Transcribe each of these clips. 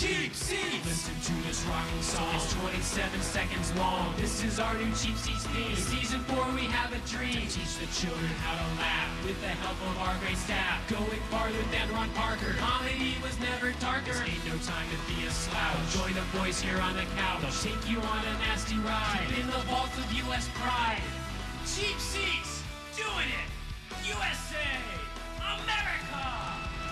Cheap Seats! Listen to this rocking song. It's 27 seconds long. This is our new Cheap Seats theme. In season 4 we have a dream to teach the children how to laugh with the help of our great staff. Going farther than Ron Parker. Comedy was never darker. This ain't no time to be a slouch. Join the boys here on the couch. They'll take you on a nasty ride in the vault of U.S. pride. Cheap Seats! Doing it! USA! America!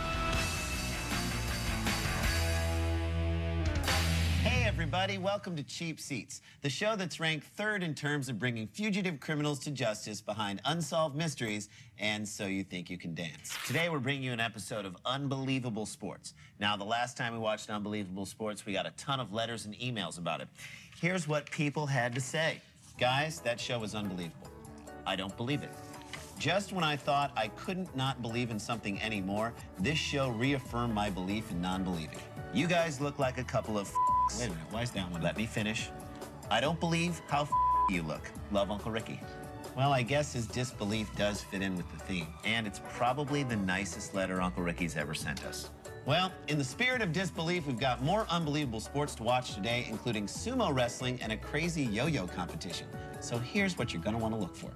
Hey everybody, welcome to Cheap Seats, the show that's ranked third in terms of bringing fugitive criminals to justice behind unsolved mysteries and So You Think You Can Dance. Today we're bringing you an episode of Unbelievable Sports. Now, the last time we watched Unbelievable Sports, we got a ton of letters and emails about it. Here's what people had to say. Guys, that show was unbelievable. I don't believe it. Just when I thought I couldn't not believe in something anymore, this show reaffirmed my belief in non-believing. You guys look like a couple of Wait a minute, why is that one? Let me finish. I don't believe how you look. Love, Uncle Ricky. Well, I guess his disbelief does fit in with the theme, and it's probably the nicest letter Uncle Ricky's ever sent us. Well, in the spirit of disbelief, we've got more unbelievable sports to watch today, including sumo wrestling and a crazy yo-yo competition. So here's what you're gonna want to look for.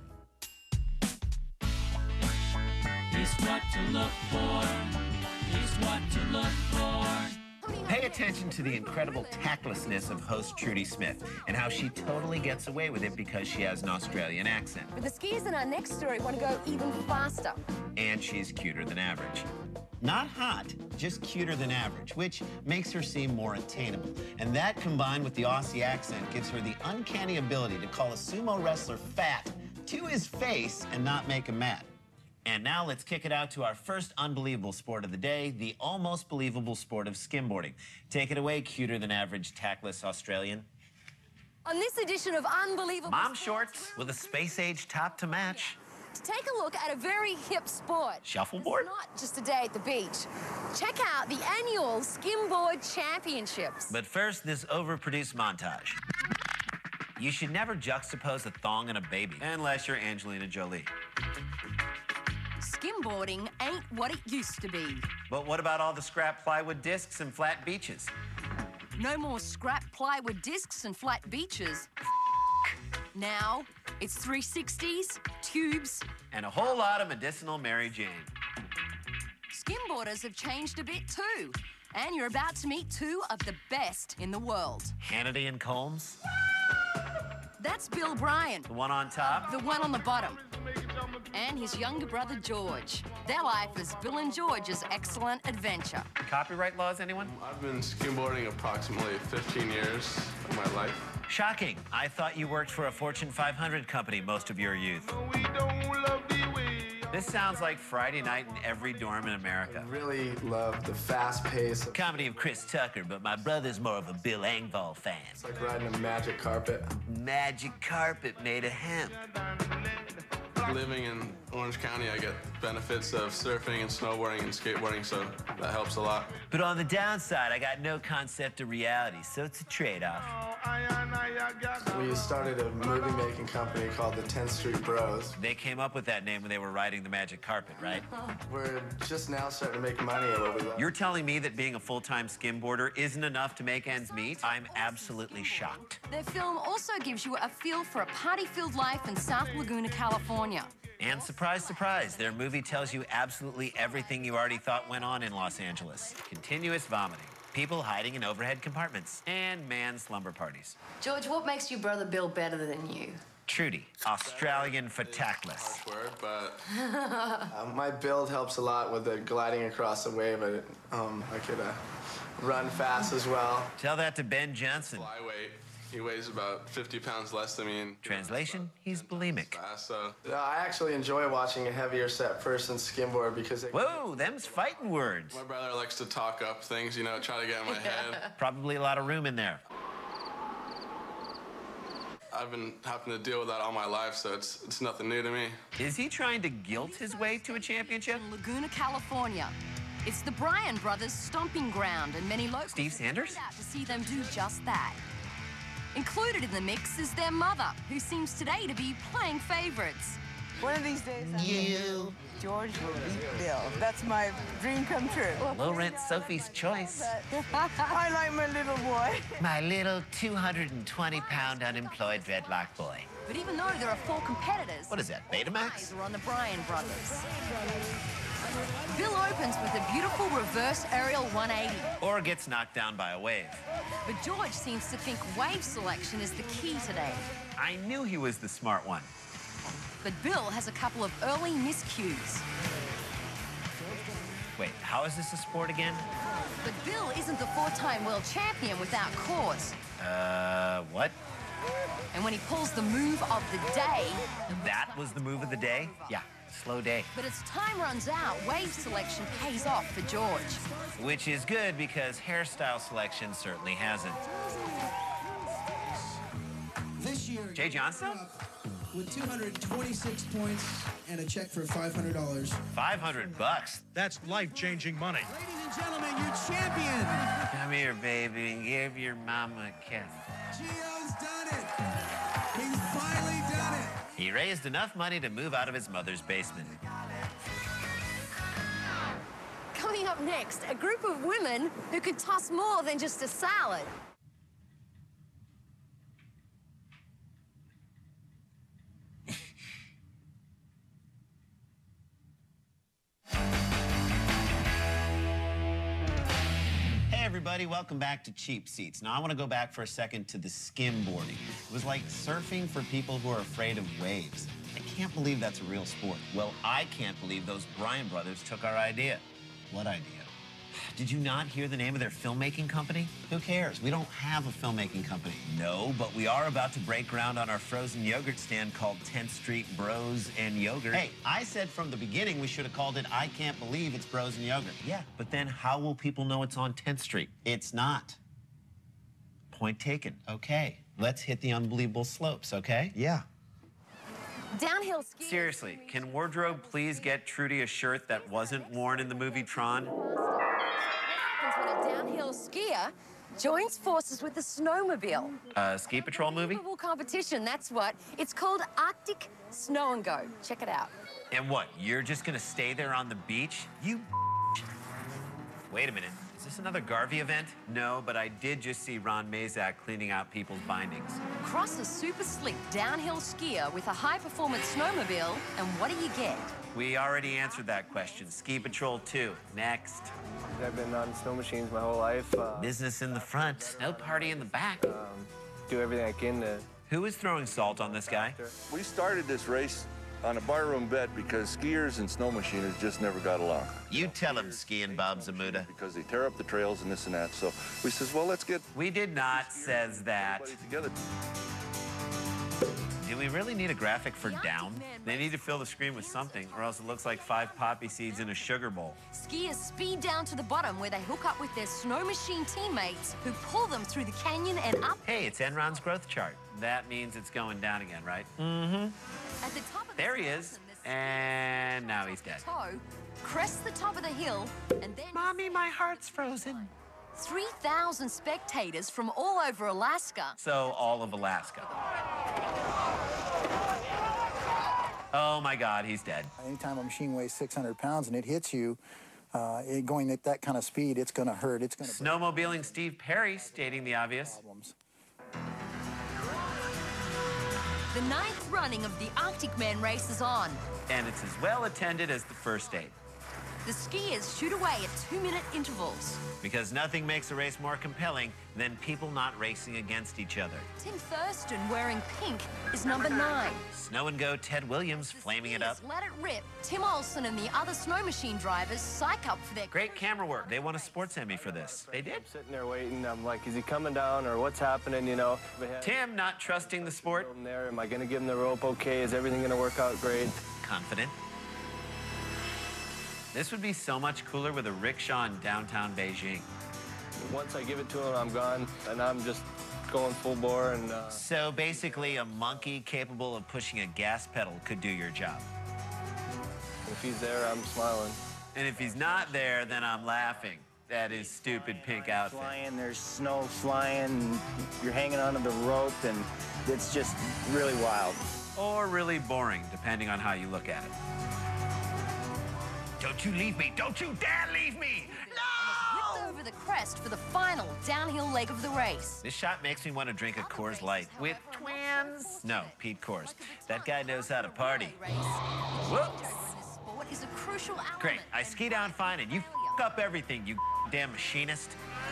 Here's what to look for. Here's what to look for. Pay attention to the incredible tactlessness of host Trudy Smith and how she totally gets away with it because she has an Australian accent. But the skiers in our next story want to go even faster. And she's cuter than average. Not hot, just cuter than average, which makes her seem more attainable. And that, combined with the Aussie accent, gives her the uncanny ability to call a sumo wrestler fat to his face and not make him mad. And now let's kick it out to our first unbelievable sport of the day, the almost believable sport of skimboarding. Take it away, cuter than average, tactless Australian. On this edition of Unbelievable Mom shorts with a space-age top to match. Take a look at a very hip sport. Shuffleboard? It's not just a day at the beach. Check out the annual Skimboard Championships. But first, this overproduced montage. You should never juxtapose a thong and a baby, unless you're Angelina Jolie. Skimboarding ain't what it used to be. But what about all the scrap plywood discs and flat beaches? No more scrap plywood discs and flat beaches. Now, it's 360s, tubes, and a whole lot of medicinal Mary Jane. Skimboarders have changed a bit too. And you're about to meet two of the best in the world. Hannity and Combs? That's Bill Bryan. The one on top? The one on the bottom. And his younger brother, George. Their life is Bill and George's excellent adventure. Copyright laws, anyone? I've been skimboarding approximately 15 years of my life. Shocking. I thought you worked for a Fortune 500 company most of your youth. This sounds like Friday night in every dorm in America. I really love the fast pace. Comedy of Chris Tucker, but my brother's more of a Bill Engvall fan. It's like riding a magic carpet. Magic carpet made of hemp. Living in Orange County, I get benefits of surfing and snowboarding and skateboarding, so that helps a lot. But on the downside, I got no concept of reality, so it's a trade-off. We started a movie-making company called the 10th Street Bros. They came up with that name when they were riding the magic carpet, right? We're just now starting to make money at what we love. You're telling me that being a full-time skimboarder isn't enough to make ends meet? I'm absolutely shocked. Their film also gives you a feel for a party-filled life in South Laguna, California. And surprise, surprise, their movie tells you absolutely everything you already thought went on in Los Angeles. Continuous vomiting, people hiding in overhead compartments, and manned slumber parties. George, what makes your brother Bill better than you? Trudy, Australian for tactless. Harsh word, but my build helps a lot with the gliding across the wave. I could run fast as well. Tell that to Ben Johnson. Flyweight. He weighs about 50 pounds less than me. Translation, he's bulimic. Fast, so. I actually enjoy watching a heavier set person skimboard because Whoa, them's fighting words. My brother likes to talk up things, you know, try to get in my head. Probably a lot of room in there. I've been having to deal with that all my life, so it's nothing new to me. Is he trying to guilt his way to a championship? Laguna, California. It's the Bryan brothers' stomping ground, and many locals Steve Sanders? out to see them do just that. Included in the mix is their mother, who seems today to be playing favorites. One of these days, You. George will beat Bill. That's my dream come true. Low-rent Sophie's choice. I like my little boy. My little 220-pound unemployed dreadlock boy. But even though there are 4 competitors, What is that, all Betamax? eyes are on the Bryan brothers. Bill opens with a beautiful reverse aerial 180. Or gets knocked down by a wave. But George seems to think wave selection is the key today. I knew he was the smart one. But Bill has a couple of early miscues. Wait, how is this a sport again? But Bill isn't the 4-time world champion without cause. What? And when he pulls the move of the day... That was the move of the day? Yeah, slow day. But as time runs out, wave selection pays off for George. Which is good because hairstyle selection certainly hasn't. This year, Jay Johnson? with 226 points and a check for $500. $500. That's life-changing money. Ladies and gentlemen, your champion, Come here, baby, and give your mama a kiss. Gio's done it. He's finally done it. He raised enough money to move out of his mother's basement. Coming up next, a group of women who can toss more than just a salad. Hey everybody, welcome back to Cheap Seats. Now I want to go back for a second to the skimboarding. It was like surfing for people who are afraid of waves. I can't believe that's a real sport. Well, I can't believe those Bryan brothers took our idea. What idea? Did you not hear the name of their filmmaking company? Who cares? We don't have a filmmaking company. No, but we are about to break ground on our frozen yogurt stand called 10th Street Bros and Yogurt. Hey, I said from the beginning we should have called it I Can't Believe It's Bros and Yogurt. Yeah, but then how will people know it's on 10th Street? It's not. Point taken. Okay, let's hit the unbelievable slopes, okay? Yeah. Downhill skiing. Seriously, can Wardrobe please get Trudy a shirt that wasn't worn in the movie Tron? When a downhill skier joins forces with a snowmobile. Ski Patrol movie? Unbelievable competition, that's what. It's called Arctic Snow and Go. Check it out. And what, you're just gonna stay there on the beach? You Wait a minute, is this another Garvey event? No, but I did just see Ron Mazak cleaning out people's bindings. Cross a super slick downhill skier with a high-performance snowmobile, and what do you get? We already answered that question. Ski Patrol 2, next. I've been on snow machines my whole life. Business in the front, snow party in the back. Do everything I can to... Who is throwing salt on this guy? We started this race on a barroom bet because skiers and snow machiners just never got along. You tell him, skiing Bob Zamuda. Because they tear up the trails and this and that. So we says, well, let's get We did not says that. everybody together. Do we really need a graphic for down? They need to fill the screen with something, or else it looks like 5 poppy seeds in a sugar bowl. Skiers speed down to the bottom where they hook up with their snow machine teammates who pull them through the canyon and up. Hey, it's Enron's growth chart. That means it's going down again, right? At the top of the There he mountain, is, the and now he's dead. toe, crest the top of the hill, and then Mommy, my heart's frozen. 3,000 spectators from all over Alaska. So, all of Alaska. Oh my God, he's dead. Anytime a machine weighs 600 pounds and it hits you, going at that kind of speed, it's going to hurt. It's going to Snowmobiling Steve Perry, stating the obvious. problems. The 9th running of the Arctic Man race is on. And it's as well attended as the first 8. The skiers shoot away at 2-minute intervals. Because nothing makes a race more compelling than people not racing against each other. Tim Thurston, wearing pink, is number 9. Snow and Go Ted Williams flaming it up. Skiers let it rip. Tim Olson and the other snow machine drivers psych up for their... Great camera work. They won a sports Emmy for this. They did. I'm sitting there waiting. I'm like, is he coming down or what's happening, you know? Tim not trusting the sport. I'm there. Am I going to give him the rope okay? Is everything going to work out great? Confident. This would be so much cooler with a rickshaw in downtown Beijing. Once I give it to him, I'm gone, and I'm just going full bore. And So basically, a monkey capable of pushing a gas pedal could do your job. if he's there, I'm smiling. And if he's not there, then I'm laughing at his stupid pink outfit. Flying, there's snow flying, and you're hanging onto the rope, and it's just really wild. or really boring, depending on how you look at it. Don't you leave me! Don't you dare leave me! No! Whipped over the crest for the final downhill leg of the race. This shot makes me want to drink a Coors Light with twins. No, Pete Coors. That guy knows how to party. Whoops. Sport is a crucial element. Great. I ski down fine, and you f up everything, you damn machinist.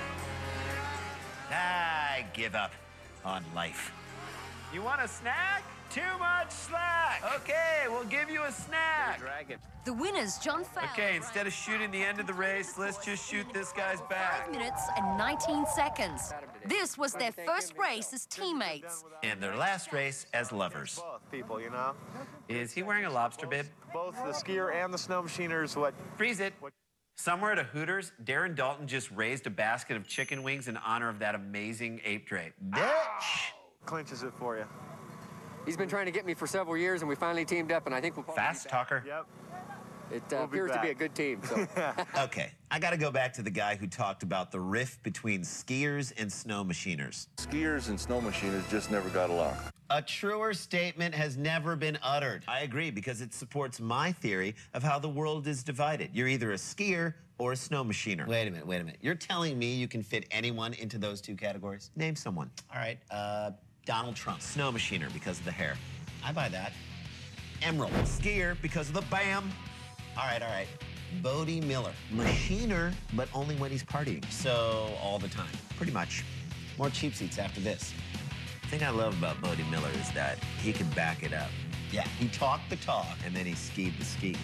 I give up on life. You want a snack? Too much slack. Okay, we'll give you a snack. Dragon. The winners, John Fowler. Okay, instead of shooting the end of the race, let's just shoot this guy's back. 5 minutes and 19 seconds. This was their first race as teammates. And their last race as lovers. Both people, you know? Is he wearing a lobster bib? Both the skier and the snow machiners, what? Freeze it. Somewhere at a Hooters, Darren Dalton just raised a basket of chicken wings in honor of that amazing ape drape. Bitch! Clinches it for you. He's been trying to get me for several years, and we finally teamed up, and I think we'll probably Fast talker. Yep. It appears to be a good team. So. Okay, I gotta go back to the guy who talked about the rift between skiers and snow machiners. Skiers and snow machiners just never got along. A truer statement has never been uttered. I agree, because it supports my theory of how the world is divided. You're either a skier or a snow machiner. Wait a minute. You're telling me you can fit anyone into those two categories? Name someone. All right, Donald Trump. Snow machiner because of the hair. I buy that. Emerald. Skier because of the BAM. All right. Bodie Miller. Machiner, but only when he's partying. So, all the time. Pretty much. More cheap seats after this. The thing I love about Bodie Miller is that he can back it up. Yeah, he talked the talk, and then he skied the ski.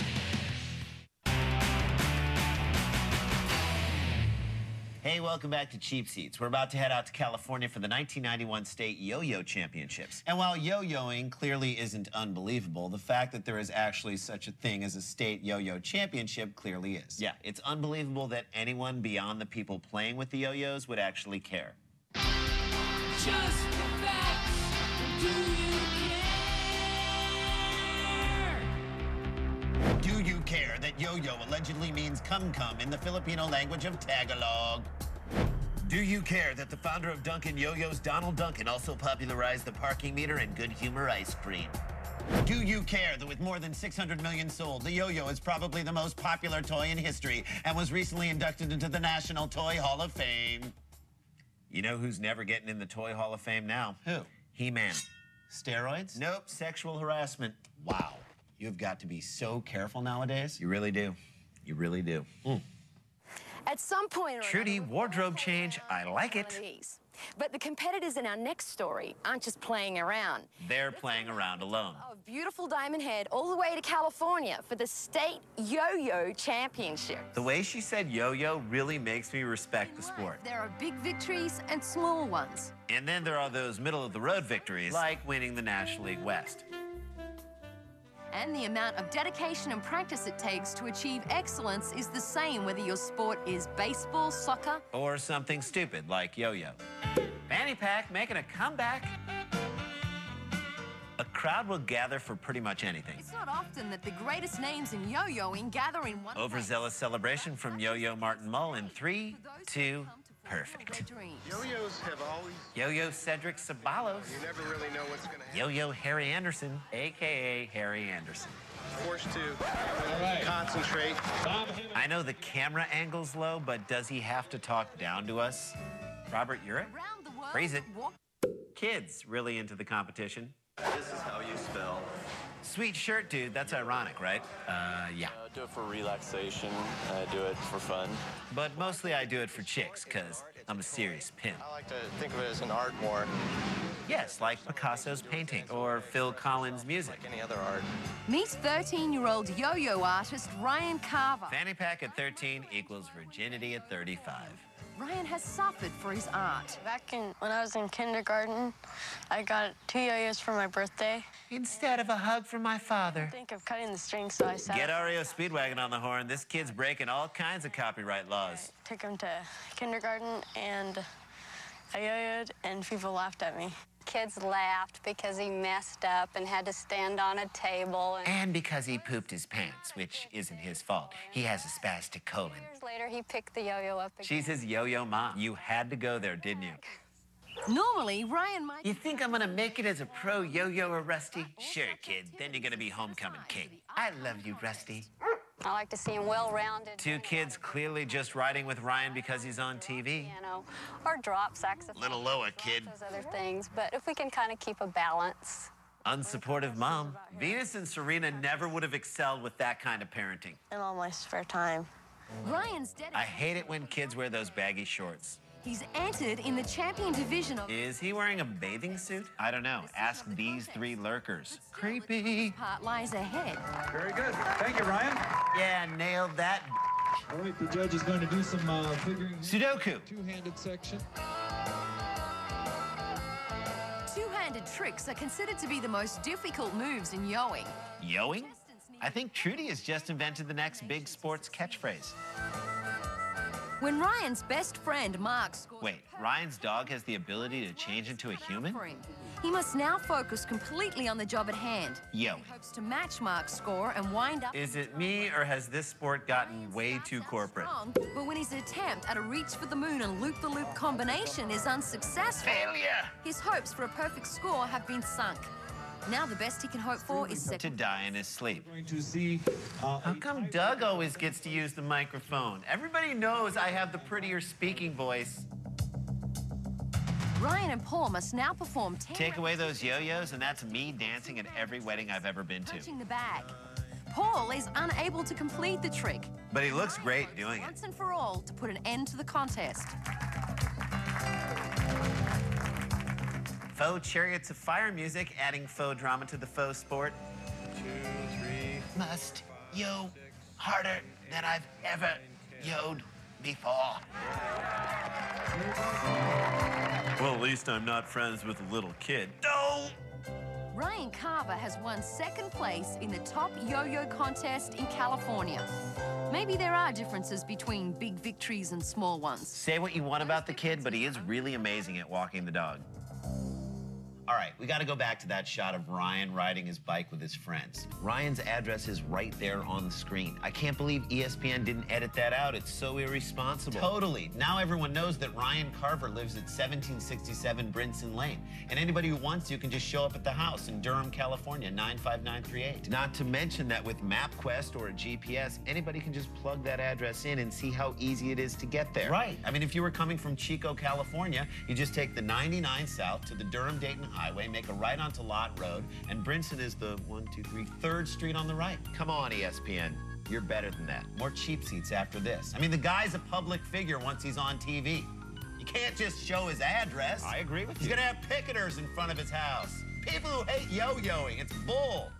Hey, welcome back to Cheap Seats. We're about to head out to California for the 1991 State Yo-Yo Championships. And while yo-yoing clearly isn't unbelievable, the fact that there is actually such a thing as a State Yo-Yo Championship clearly is. Yeah, it's unbelievable that anyone beyond the people playing with the yo-yos would actually care. Just the facts. Do you care? Do you care that yo-yo allegedly means cum-cum in the Filipino language of Tagalog? Do you care that the founder of Dunkin' Yo-Yos, Donald Duncan, also popularized the parking meter and good humor ice cream? Do you care that with more than 600 million sold, the yo-yo is probably the most popular toy in history and was recently inducted into the National Toy Hall of Fame? You know who's never getting in the Toy Hall of Fame now? Who? He-Man. Steroids? Nope, sexual harassment. Wow. You've got to be so careful nowadays. You really do. You really do. At some point or Trudy, another, wardrobe change. I like it. But the competitors in our next story aren't just playing around. They're playing around alone. Oh, beautiful Diamond Head all the way to California for the State Yo-Yo Championship. The way she said yo-yo really makes me respect the sport. There are big victories and small ones. And then there are those middle-of-the-road victories, like winning the National League West. And the amount of dedication and practice it takes to achieve excellence is the same whether your sport is baseball, soccer, or something stupid like yo-yo. Fanny Pack making a comeback. A crowd will gather for pretty much anything. It's not often that the greatest names in yo-yoing gather in one Overzealous celebration from Yo-Yo Martin Mull in 3, 2, perfect. Yo-yos have always... Yo-Yo Cedric Sabalos. You never really know what's going to happen. Yo-Yo Harry Anderson, a.k.a. Harry Anderson. Forced to concentrate. I know the camera angle's low, but does he have to talk down to us? Robert Urich? Freeze it. Kids really into the competition. This is how you spell. Sweet shirt, dude. That's ironic, right? Yeah. I do it for relaxation. I do it for fun. But mostly I do it for chicks, because I'm a serious pimp. I like to think of it as an art more. Yes, like Picasso's painting or Phil Collins' music. Like any other art. Meet 13-year-old yo-yo artist Ryan Carver. Fanny pack at 13 equals virginity at 35. Ryan has suffered for his art. Back when I was in kindergarten, I got 2 yo-yos for my birthday. Instead of a hug from my father. I think of cutting the string, so I sat Get REO Speedwagon on the horn. This kid's breaking all kinds of copyright laws. Took him to kindergarten, and I yo-yoed, and people laughed at me. Kids laughed because he messed up and had to stand on a table. And because he pooped his pants, which isn't his fault. He has a spastic colon. Years later, he picked the yo-yo up again. She's his yo-yo mom. You had to go there, didn't you? Normally, Ryan might... You think I'm gonna make it as a pro yo-yoer, Rusty? Sure, kid. Then you're gonna be homecoming king. I love you, Rusty. I like to see him well-rounded. Two kids clearly just riding with Ryan because he's on TV. Piano or drop saxophone. Little lower, kid. Those other things, but if we can kind of keep a balance. Unsupportive mom. Venus and Serena never would have excelled with that kind of parenting. In all my spare time. Ryan's dedicated. I hate it when kids wear those baggy shorts. He's entered in the champion division of... Is he wearing a bathing suit? I don't know. Ask these three lurkers. Creepy. Part lies ahead. Very good. Thank you, Ryan. Yeah, nailed that. All right, the judge is going to do some figuring. Sudoku. Two-handed section. Two-handed tricks are considered to be the most difficult moves in yoing. Yoing? I think Trudy has just invented the next big sports catchphrase. When Ryan's best friend, Mark, scored... Wait, Ryan's dog has the ability to change into a human? He must now focus completely on the job at hand. Yo. He hopes to match Mark's score and wind up... Is it me, or has this sport gotten way too corporate? Wrong, but when his attempt at a reach for the moon and loop-the-loop combination is unsuccessful... Failure! His hopes for a perfect score have been sunk. Now the best he can hope for is to die in his sleep. Going to see. How come Doug always gets to use the microphone? Everybody knows I have the prettier speaking voice. Ryan and Paul must now perform 10 Take away those yo-yos, and that's me dancing at every wedding I've ever been to. punching the bag. Paul is unable to complete the trick. But he looks great doing it. Once and for all to put an end to the contest. Faux chariots of fire music, adding faux drama to the faux sport. 2, 3. Must yo harder than I've ever yoed before. Well, at least I'm not friends with a little kid. No! Ryan Carver has won second place in the top yo-yo contest in California. Maybe there are differences between big victories and small ones. Say what you want about the kid, but he is really amazing at walking the dog. All right, we got to go back to that shot of Ryan riding his bike with his friends. Ryan's address is right there on the screen. I can't believe ESPN didn't edit that out. It's so irresponsible. Totally. Now everyone knows that Ryan Carver lives at 1767 Brinson Lane. And anybody who wants to can just show up at the house in Durham, California, 95938. Not to mention that with MapQuest or a GPS, anybody can just plug that address in and see how easy it is to get there. Right. I mean, if you were coming from Chico, California, you just take the 99 south to the Durham-Dayton Highway, make a right onto Lott Road, and Brinson is the 3rd street on the right. Come on, ESPN. You're better than that. More cheap seats after this. I mean, the guy's a public figure once he's on TV. You can't just show his address. I agree with you. He's gonna have picketers in front of his house. People who hate yo-yoing. It's bull.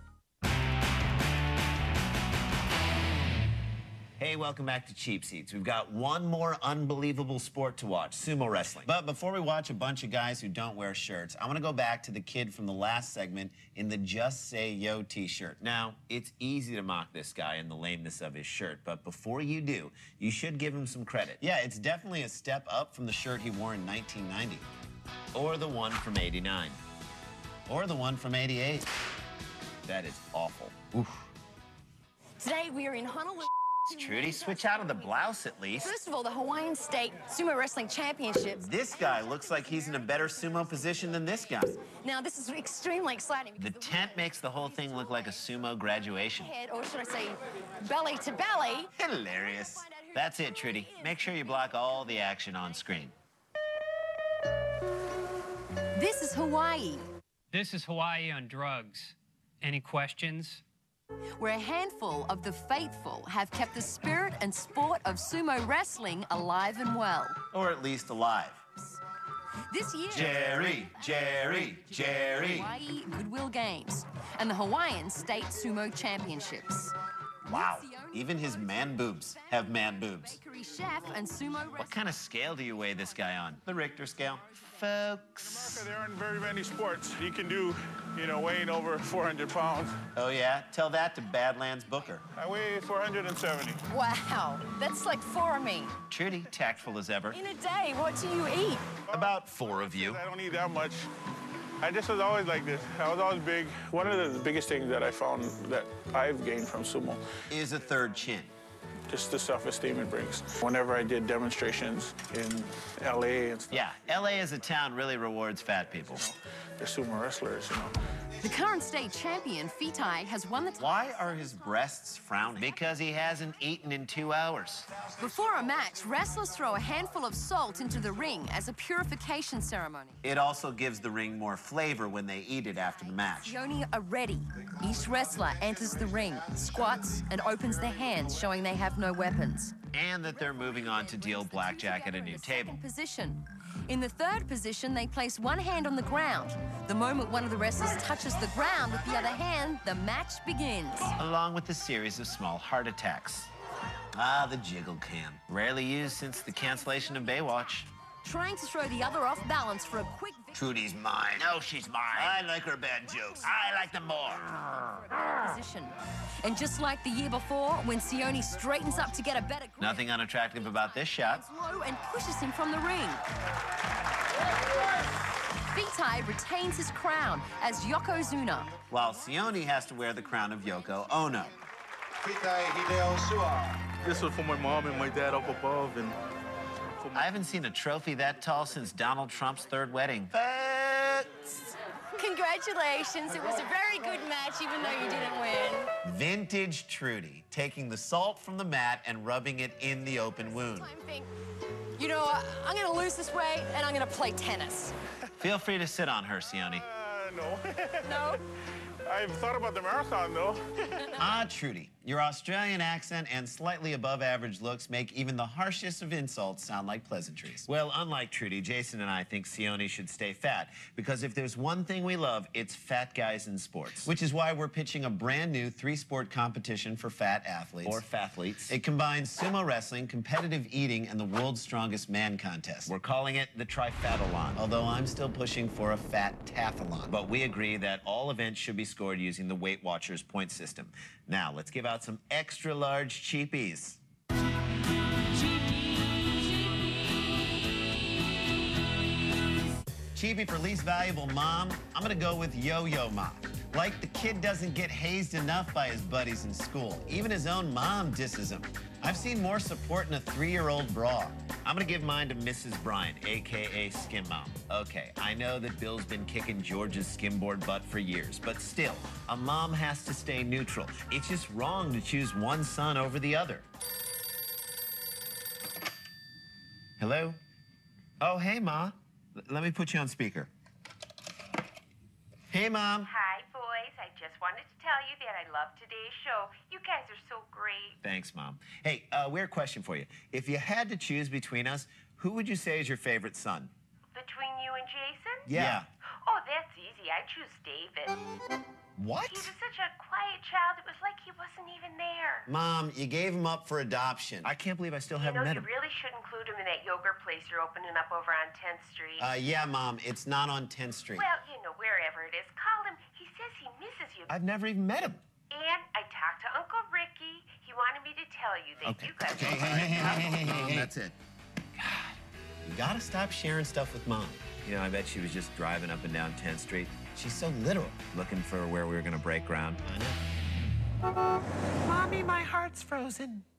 Hey, welcome back to Cheap Seats. We've got one more unbelievable sport to watch, sumo wrestling. But before we watch a bunch of guys who don't wear shirts, I want to go back to the kid from the last segment in the Just Say Yo t-shirt. Now, it's easy to mock this guy and the lameness of his shirt, but before you do, you should give him some credit. Yeah, it's definitely a step up from the shirt he wore in 1990. Or the one from '89. Or the one from '88. That is awful. Oof. Today we are in Honolulu. Trudy, switch out of the blouse at least. First of all, the Hawaiian State Sumo Wrestling Championships. This guy looks like he's in a better sumo position than this guy. Now, this is extremely exciting. The tent makes the whole thing look like a sumo graduation. Head, or should I say, belly to belly. Hilarious. That's it, Trudy. Make sure you block all the action on screen. This is Hawaii, This is Hawaii on drugs. Any questions? where a handful of the faithful have kept the spirit and sport of sumo wrestling alive and well. Or at least alive. This year, Jerry. Hawaii Goodwill Games and the Hawaiian State Sumo Championships. Wow, even his man boobs have man boobs. Bakery chef and sumo wrestler. What kind of scale do you weigh this guy on? The Richter scale. Folks. There aren't very many sports you can do, weighing over 400 pounds. Oh, yeah? Tell that to Badlands Booker. I weigh 470. Wow, that's like 4 of me. Trudy, tactful as ever. In a day, what do you eat? About 4 of you. I don't eat that much. I just was always like this. I was always big. One of the biggest things that I found that I've gained from sumo is a third chin. just the self-esteem it brings. Whenever I did demonstrations in LA and stuff. Yeah, LA as a town really rewards fat people. They're sumo wrestlers, you know. The current state champion, Fitai, has won the... Why are his breasts frowning? Because he hasn't eaten in 2 hours. Before a match, wrestlers throw a handful of salt into the ring as a purification ceremony. It also gives the ring more flavor when they eat it after the match. Sione are ready. Each wrestler enters the ring, squats, and opens their hands, showing they have no weapons. And that they're moving on to deal blackjack at a new table. Position. In the third position, they place one hand on the ground. The moment one of the wrestlers touches the ground with the other hand, the match begins. Along with a series of small heart attacks. Ah, the jiggle cam. Rarely used since the cancellation of Baywatch. Trying to throw the other off balance for a quick victory. Trudy's mine. No, she's mine. I like her bad jokes. I like them more. Position. And just like the year before, when Sione straightens up to get a better grip, nothing unattractive about this shot. Low and pushes him from the ring. Fitai retains his crown as Yokozuna, while Sione has to wear the crown of Yoko Ono. This was for my mom and my dad up above, and I haven't seen a trophy that tall since Donald Trump's third wedding. Congratulations. It was a very good match, even though you didn't win. Vintage Trudy, taking the salt from the mat and rubbing it in the open wound. You know, I'm going to lose this weight, and I'm going to play tennis. Feel free to sit on her, Sione. No. No? I've thought about the marathon, though. Ah, Trudy, your Australian accent and slightly above-average looks make even the harshest of insults sound like pleasantries. Well, unlike Trudy, Jason and I think Sione should stay fat, because if there's one thing we love, it's fat guys in sports. Which is why we're pitching a brand new 3-sport competition for fat athletes. Or fathletes. It combines sumo wrestling, competitive eating, and the world's strongest man contest. We're calling it the Trifathlon, although I'm still pushing for a fat tathlon. But we agree that all events should be scored using the Weight Watchers point system. Now, let's give out some extra large cheapies. Cheapie for least valuable mom, I'm gonna go with Yo-Yo Mom. Like the kid doesn't get hazed enough by his buddies in school. Even his own mom disses him. I've seen more support in a 3-year-old bra. I'm gonna give mine to Mrs. Bryant, AKA Skim Mom. Okay, I know that Bill's been kicking George's skimboard butt for years, but still, a mom has to stay neutral. It's just wrong to choose one son over the other. Hello? Oh, hey, Ma. Let me put you on speaker. Hey, Mom. Hi, boys. I just wanted to tell you that I love today's show. You guys are so great. Thanks, Mom. Hey, weird question for you. If you had to choose between us, who would you say is your favorite son? Between you and Jason? Yeah. Oh, that's easy. I choose David. What? He was such a quiet child. It was like he wasn't even there. Mom, you gave him up for adoption. I can't believe I still haven't met him. You really should include him in that yogurt place you're opening up over on 10th Street. Yeah, Mom. It's not on 10th Street. Well, you know, wherever it is. Call him. He says he misses you. I've never even met him. And I talked to Uncle Ricky. He wanted me to tell you that you guys... Hey, that's it. God, you gotta stop sharing stuff with Mom. You know, I bet she was just driving up and down 10th Street. She's so literal. Looking for where we were gonna break ground. I know. Mommy, my heart's frozen.